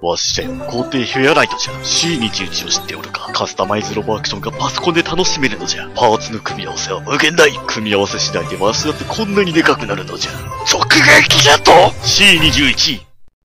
わしじゃよ、皇帝フェアライトじゃ。C21 を知っておるか。カスタマイズロボアクションがパソコンで楽しめるのじゃ。パーツの組み合わせは無限大。組み合わせ次第でわしだってこんなにでかくなるのじゃ。直撃じゃと !C21